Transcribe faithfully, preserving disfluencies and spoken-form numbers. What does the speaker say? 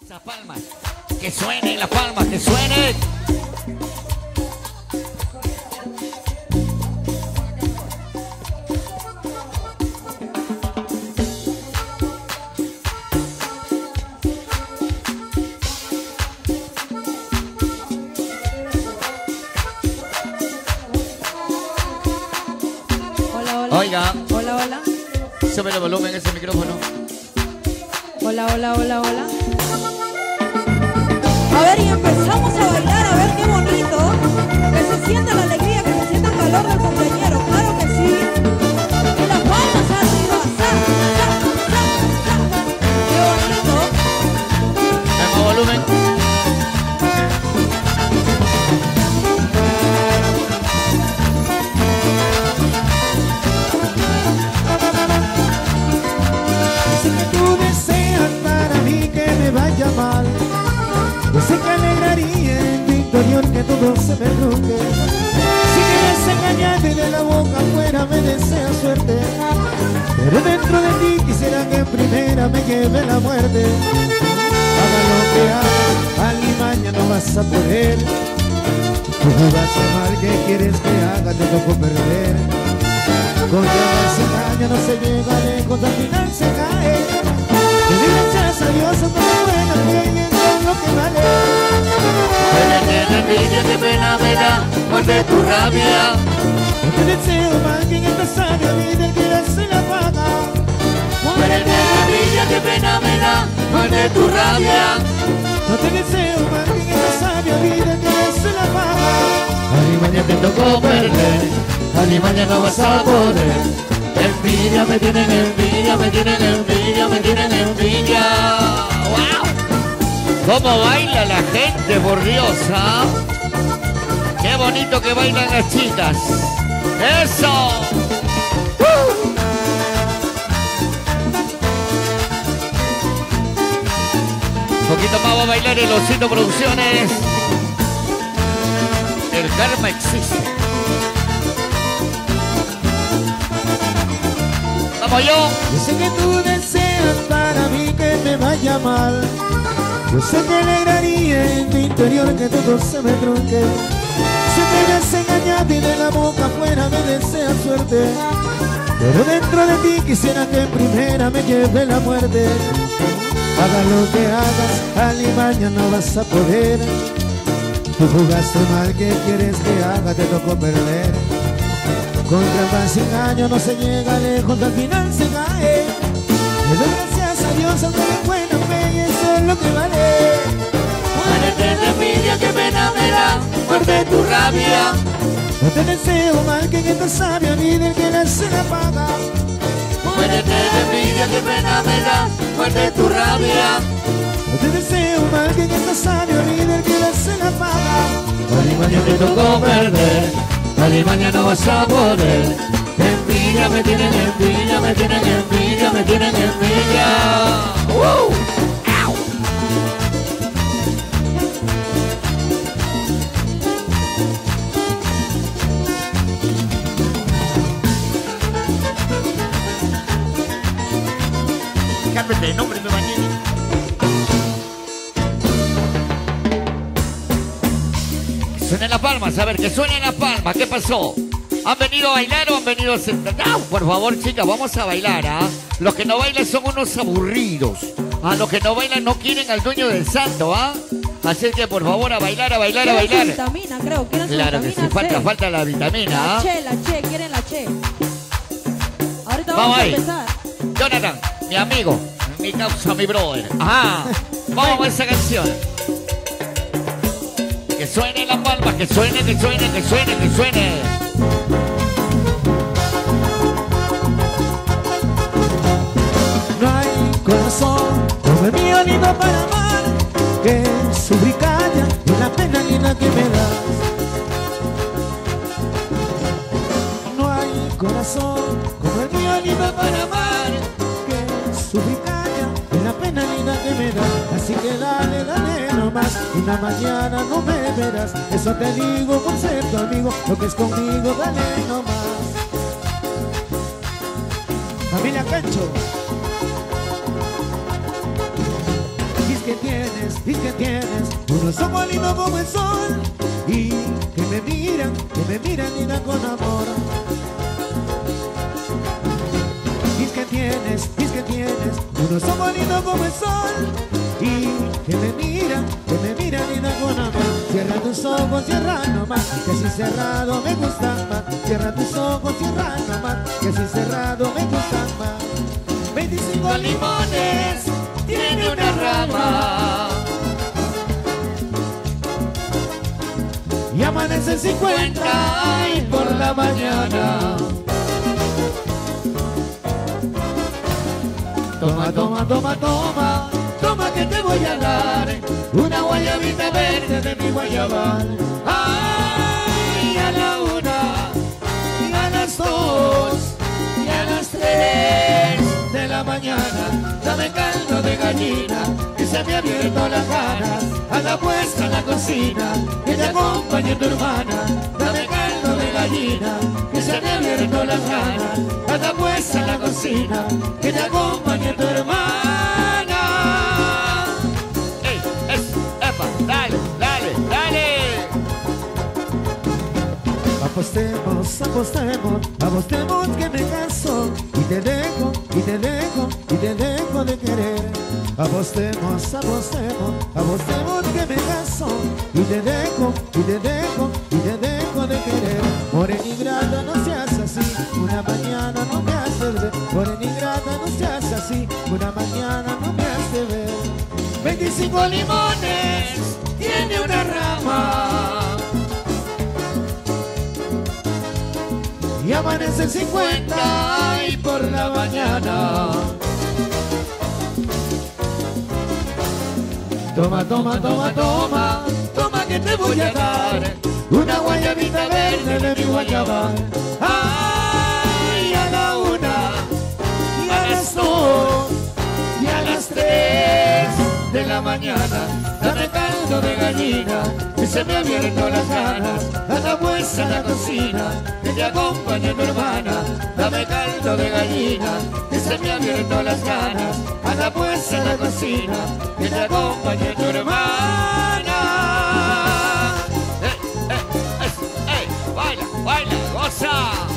Esas palmas, que suenen las palmas, que suenen. Hola, hola. Oiga, Hola, hola. sube el volumen ese micrófono. Hola, hola, hola, hola. A ver, y empezamos a bailar, a ver qué bonito. Que se sienta la alegría, que se sienta el calor del cumpleañero, claro que sí. Y las palmas arriba, sa, sa, sa, sa. Qué bonito. Tengo volumen. Sé que tú deseas para mí que me vaya mal. Yo sé que alegraría en mi interior que todo se me trunque. Si quieres engañarte de la boca afuera me deseas suerte, pero dentro de ti quisiera que en primera me lleve la muerte. Haga lo que hagas, al y mañana no vas a poder. Tú jugaste mal, ¿qué quieres que haga? Te tocó perder. Con llamas se engaña, no se llega lejos, al final se cae. Que gracias a Dios a todo buena fe, eso es lo que vale. Muérete de envidia, qué pena me da, muerde tu rabia. No te deseo mal que en esta sabia vida el que la se la paga. Muérete de envidia, qué pena me da, muerde tu rabia. No te deseo mal que en esta sabia vida el que la se la paga. Alimaña te tocó perder, Alimaña no vas a poder. Envidia, me tienen envidia, me tienen envidia, me tienen envidia. ¡Wow! ¿Cómo baila la gente, por Dios, ah? ¡Qué bonito que bailan las chicas! ¡Eso! ¡Uh! Un poquito más va a bailar el Osito Producciones. El karma existe. ¡Vamos yo! Yo sé que tú deseas para mí que me vaya mal. Yo sé que alegraría en mi interior que todo se me trunque. Sé que eres engañado y de la boca afuera me deseas suerte, pero dentro de ti quisiera que en primera me lleve la muerte. Haga lo que hagas, al y mañana no vas a poder. Tú jugaste mal, ¿qué quieres que haga? Te tocó perder. Con trampas y engaño no se llega lejos, al final se cae. Pero gracias a Dios ando de buena fe y eso es lo que vale. Muérete de envidia, qué pena me da, muerde tu rabia. No te deseo mal que en esta sabia vida el que la se la paga. Muérete de envidia, qué pena me da, muerde tu rabia. No te deseo mal que en esta sabia vida el que la se la paga. Alimaña te tocó perder, Alimaña no vas a poder. Envidia, me tienen envidia, me tienen envidia, me tienen envidia. ¡Wow! ¡Au! Cámbiate de nombre, me bañé. Suenen las palmas, a ver, que suenen las palmas, ¿qué pasó? ¿Han venido a bailar o han venido a sentar? No, por favor, chicas, vamos a bailar, ¿ah? Los que no bailan son unos aburridos. A los que no bailan no quieren al dueño del santo, ¿ah? Así que, por favor, a bailar, a bailar, a Quieren su bailar. vitamina, creo. Quieren su Claro que vitamina sí, falta, C. falta la vitamina, La ¿ah? che, la che, quieren la che. Ahorita vamos, Vamos a ahí. empezar. Jonathan, mi amigo, mi causa, mi brother. Ajá, vamos a esa canción. Que suene las palmas, que suene, que suene, que suene, que suene. No hay corazón como el mío lindo para amar, que sufrir calla y la pena linda que me das. No hay corazón como el mío lindo para amar, que sufrir calla y la pena linda que me das. Así que dale, dale nomás, una mañana no me verás. Eso te digo por ser tu amigo, lo que es conmigo, dale nomás. Familia Cancho. que tienes, y que tienes unos ojos lindos como el sol y que me miran, que me miran y dan con amor. Y que tienes, y que tienes unos ojos lindos como el sol y que me miran, que me miran y dan con amor. Cierra tus ojos, cierra nomás, que así cerrado me gustan más. Cierra tus ojos, cierra nomás, que así cerrado me gustan más. Veinticinco limones Tiene una rama y amanece cincuenta y por la mañana. Toma, toma, toma, toma, toma que te voy a dar una guayabita verde de mi guayabal. Ay, a la una, y a las dos, y a las tres De la mañana, dame caldo de gallina, que se me ha abierto las ganas. anda puesta en la cocina, que te acompañe tu hermana. Dame caldo de gallina, que se me ha abierto las ganas. Anda puesta en la cocina, que te acompañe tu hermana. ¡Ey! ¡Es! ¡Epa! ¡Dale! ¡Dale! ¡Dale! Apostemos, apostemos, apostemos que me caso y te dejo, y te dejo, y te dejo de querer. Apostemos, apostemos, apostemos que me caso y te dejo, y te dejo, y te dejo de querer. Morena ingrata, no seas así, una mañana no me haces ver. Morena ingrata, no seas así, una mañana no me haces ver. Veinticinco limones Tiene una rama y amanece cincuenta y por la mañana. Toma, toma, toma, toma, toma que te voy a dar una guayabita verde de mi guayabal. Ay, a la una, Y a las dos, y a las tres de la mañana, dame caldo de gallina, que se me ha abierto las ganas. anda puesta en la cocina, Que te acompañe tu hermana, dame caldo de gallina, que se me ha abierto las ganas. anda puesta en la cocina, Que te acompañe tu hermana. ¡Eh, eh, eh, eh! ¡Baila, baila, goza!